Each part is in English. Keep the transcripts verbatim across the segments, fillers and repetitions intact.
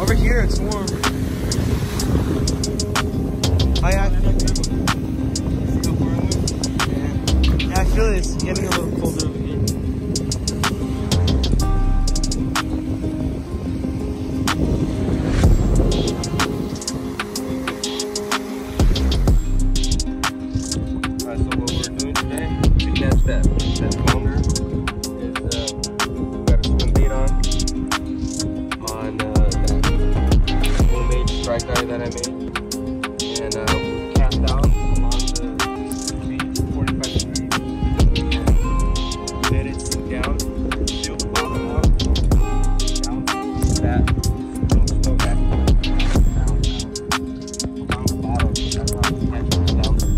Over here it's warm. Oh yeah, I feel it. Still boiling? Yeah. Yeah, I feel it's getting a little colder over here. Alright, so what we're doing today to catch that, that flounder is uh, we got a swim bait on, on uh, that homemade strike eye that I made. And uh, we cast out along the beach, forty-five degrees, and let it sink down, feel the bottom up, down that, slow, slow back, down, down, along the bottom. That's how we catch the flounder.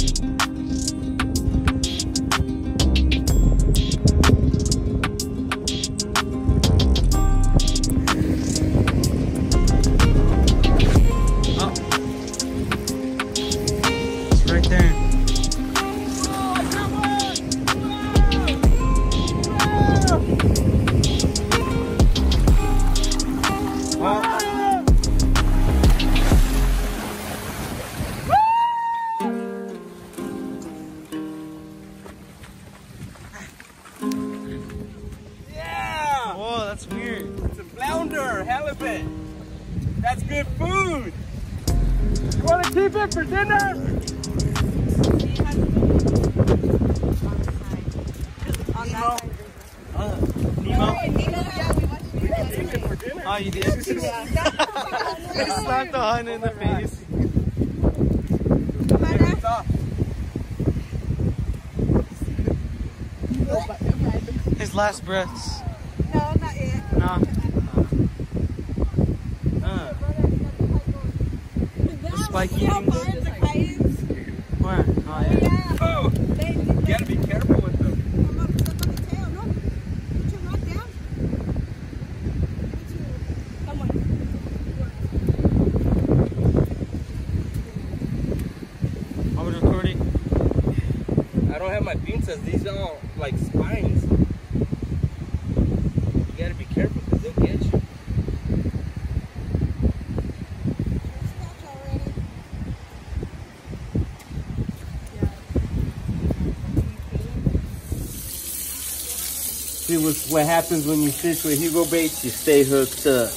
Right there. Yeah! Whoa, that's weird. It's a flounder, halibut. That's good food. You want to keep it for dinner? Nemo. Uh, Nemo. Oh, you did? They slapped the hunt in the face. His last breaths. No, not yet. No. Uh, the spike eating. Where? Oh, yeah. Oh, you gotta be careful with them. I was recording. I don't have my pinzas. These are all like spines. You gotta be careful because they'll get you. See what's, what happens when you fish with Hugo baits, you stay hooked up.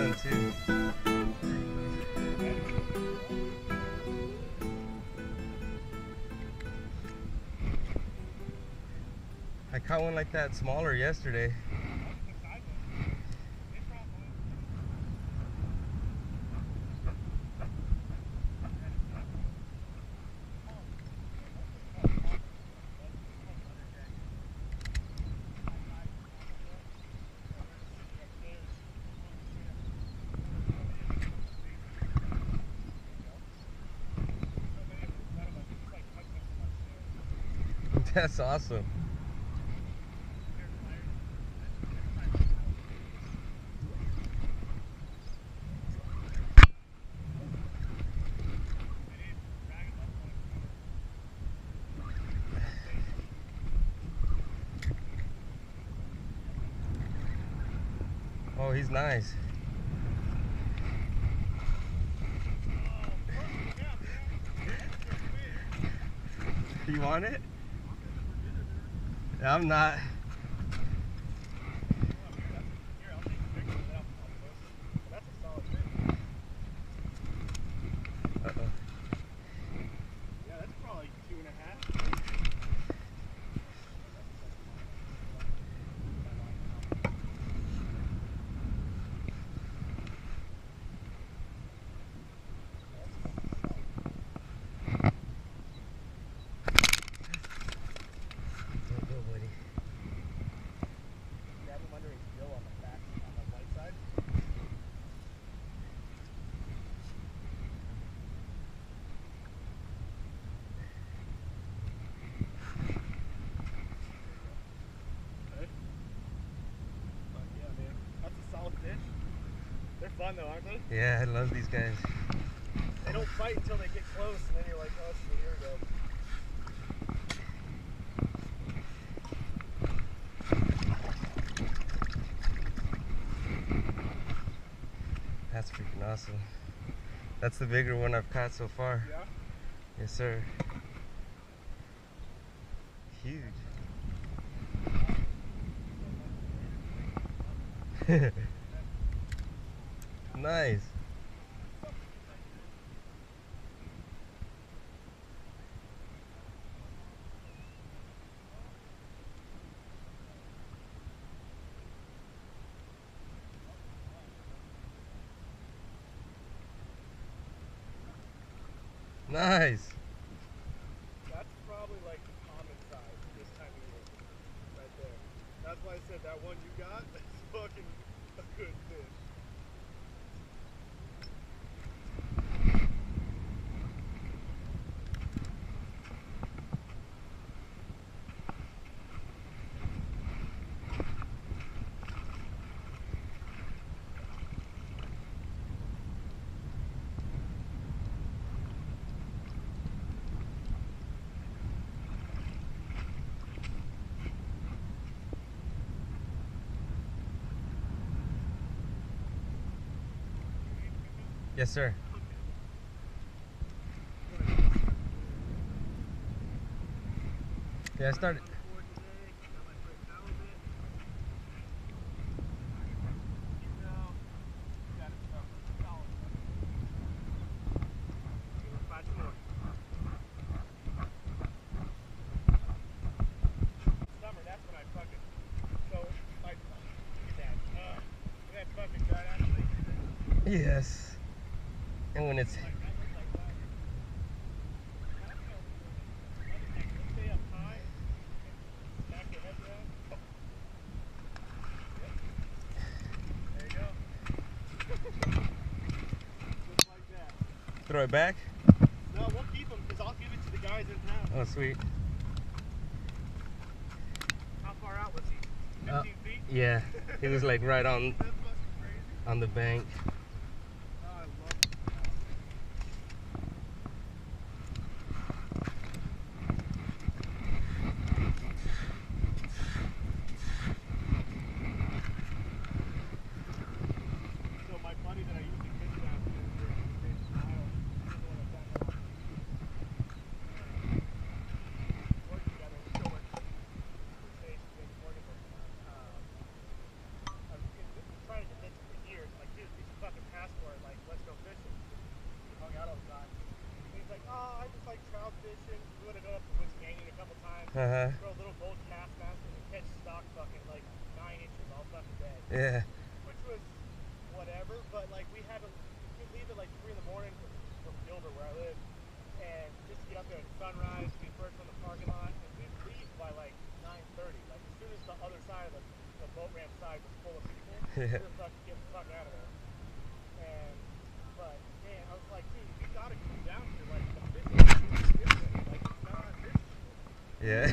chilling too. I caught one like that smaller yesterday. That's awesome. Oh, he's nice. You want it? I'm not. Uh-oh. Yeah, that's probably two and a half. Don't go, buddy. Grab him under his bill on the back, on the right side. Okay. But yeah, man, that's a solid fish. They're fun though, aren't they? Yeah, I love these guys. They don't fight until they get close, and then you're like, oh shit, here we go. That's freaking awesome. That's the bigger one I've caught so far. Yeah? Yes, sir. Huge. Nice. Nice. That's probably like the common size this time of year. Right there. That's why I said that one you got, that's fucking a good fish. Yes, sir. Yeah, I started. Yes. And when it's throw it back? No, we'll keep them because I'll give it to the guys in town. Oh, sweet. How far out was he? fifteen Uh, feet? Yeah, he was like right on That's fucking crazy. on the bank. Oh, I love it. So my buddy that I usually fish down to is in Ohio. He's the one that's down there. Work together. We still work for station in Morgan. Um, I've been trying to get this for years. Like, dude, these Uh-huh. Throw a little boat cast master and catch stock fucking like nine inches all fucking day. Yeah. Which was whatever, but like we had to we'd leave at like three in the morning from, from Gilbert where I live, and just to get up there at sunrise, be first on the parking lot, and we'd leave by like nine thirty. Like as soon as the other side of the, the boat ramp side was full of people, Yeah. we were fucking get the fuck out of there. And but man, I was like, dude, you gotta come down here. Like the fishing is different. Like it's not this shit. Yeah.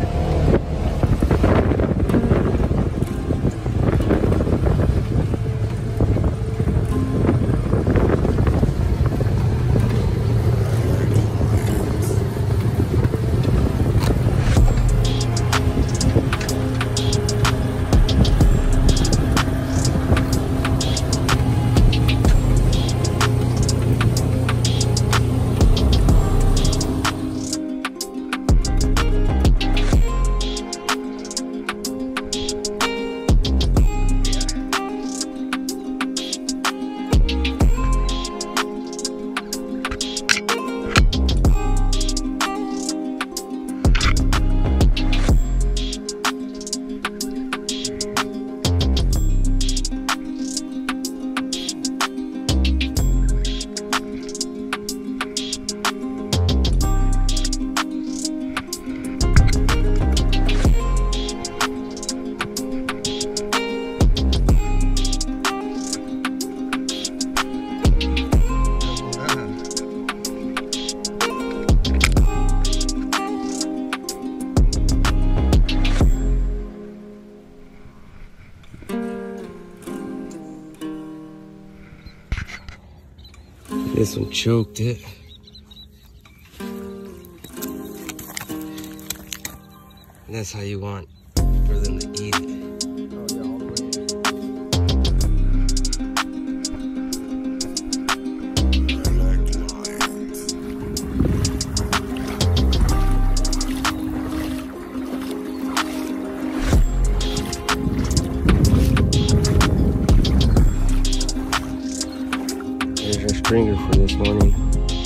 This one choked it. And that's how you want for them to eat it. Oh yeah, all the way There's our stringer for this morning.